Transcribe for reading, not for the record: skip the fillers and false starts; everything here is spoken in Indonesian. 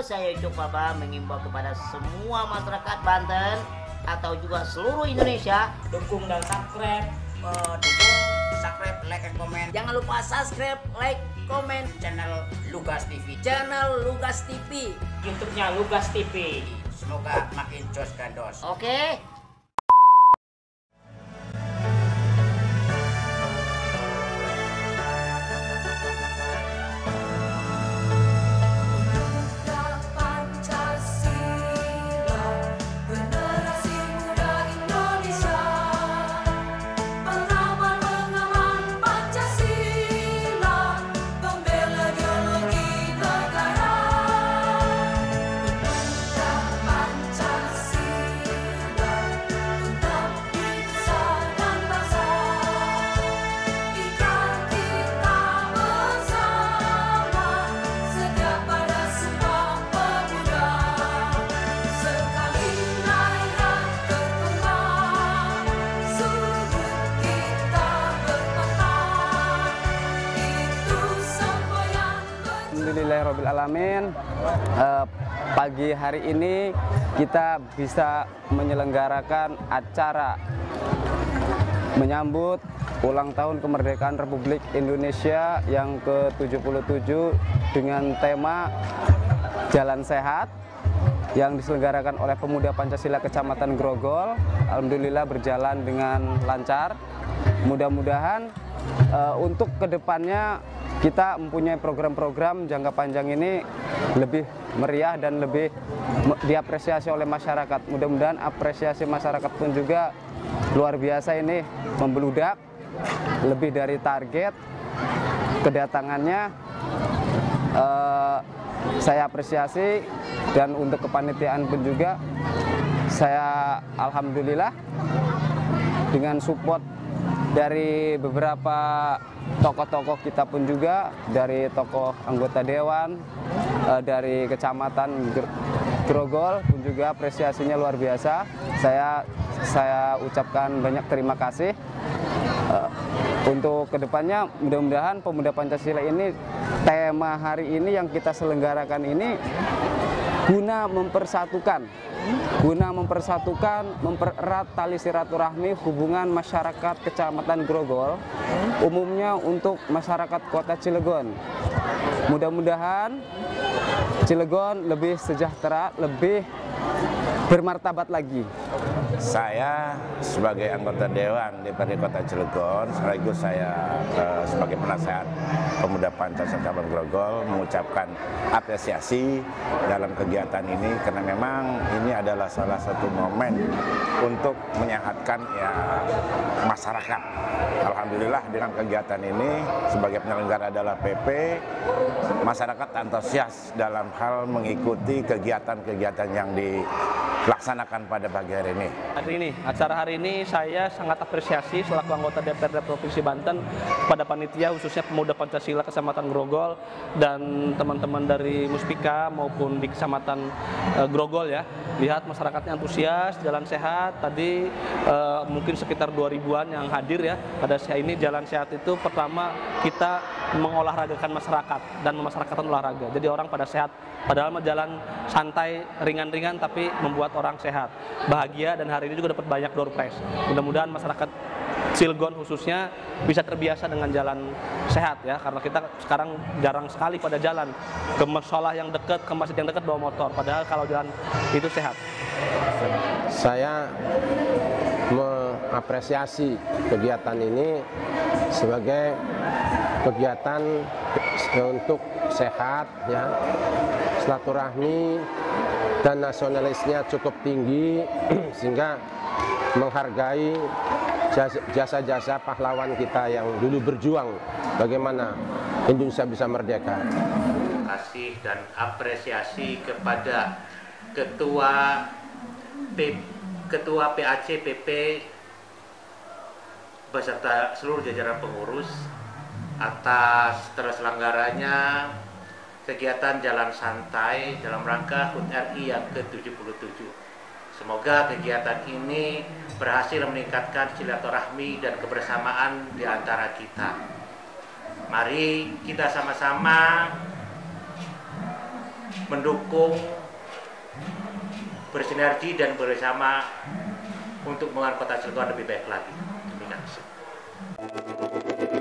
saya Ucup Baba mengimbau kepada semua masyarakat Banten atau juga seluruh Indonesia, dukung dan subscribe, like, and comment. Jangan lupa subscribe, like, comment channel Lugas TV. YouTube-nya Lugas TV. Semoga makin jos gandos. Oke. Alhamdulillahirrahmanirrahim. Pagi hari ini kita bisa menyelenggarakan acara menyambut ulang tahun kemerdekaan Republik Indonesia yang ke-77 dengan tema Jalan Sehat yang diselenggarakan oleh Pemuda Pancasila Kecamatan Grogol. Alhamdulillah berjalan dengan lancar. Mudah-mudahan untuk kedepannya kita mempunyai program-program jangka panjang ini lebih meriah dan lebih diapresiasi oleh masyarakat. Mudah-mudahan apresiasi masyarakat pun juga luar biasa ini, membeludak lebih dari target kedatangannya. Saya apresiasi, dan untuk kepanitiaan pun juga saya alhamdulillah dengan support dari beberapa tokoh-tokoh kita pun juga, dari tokoh anggota dewan, dari kecamatan Grogol pun juga apresiasinya luar biasa. Saya ucapkan banyak terima kasih. Untuk kedepannya mudah-mudahan Pemuda Pancasila ini, tema hari ini yang kita selenggarakan ini guna mempererat tali silaturahmi hubungan masyarakat Kecamatan Grogol, umumnya untuk masyarakat Kota Cilegon. Mudah-mudahan Cilegon lebih sejahtera, lebih bermartabat lagi. Saya sebagai anggota Dewan DPRD Kota Cilegon, sekaligus saya sebagai penasehat Pemuda Pancasila Kecamatan Grogol mengucapkan apresiasi dalam kegiatan ini, karena memang ini adalah salah satu momen untuk menyehatkan masyarakat. Alhamdulillah dengan kegiatan ini sebagai penyelenggara adalah PP, masyarakat antusias dalam hal mengikuti kegiatan-kegiatan yang dilaksanakan pada pagi hari ini. Acara hari ini saya sangat apresiasi selaku anggota DPRD Provinsi Banten kepada panitia, khususnya Pemuda Pancasila Kecamatan Grogol dan teman-teman dari Muspika maupun di Kecamatan Grogol ya. Lihat masyarakatnya antusias, jalan sehat. Tadi mungkin sekitar 2000-an yang hadir ya. Pada saat ini jalan sehat itu pertama kita mengolahragakan masyarakat dan memasyarakatkan olahraga. Jadi orang pada sehat. Padahal jalan santai, ringan-ringan, tapi membuat orang sehat, bahagia, dan hari ini juga dapat banyak door prize. Mudah-mudahan masyarakat Cilegon khususnya bisa terbiasa dengan jalan sehat ya, karena kita sekarang jarang sekali pada jalan ke musola yang dekat, ke masjid yang dekat bawa motor, padahal kalau jalan itu sehat. Saya mengapresiasi kegiatan ini sebagai kegiatan untuk sehat ya, silaturahmi dan nasionalisnya cukup tinggi sehingga menghargai jasa-jasa pahlawan kita yang dulu berjuang bagaimana Indonesia bisa merdeka. Terima kasih dan apresiasi kepada Ketua PAC PP beserta seluruh jajaran pengurus atas terselenggaranya kegiatan jalan santai dalam rangka HUT RI yang ke-77. Semoga kegiatan ini berhasil meningkatkan silaturahmi dan kebersamaan di antara kita. Mari kita sama-sama mendukung, bersinergi dan bersama untuk membangun Kota Cilegon lebih baik lagi. Terima kasih.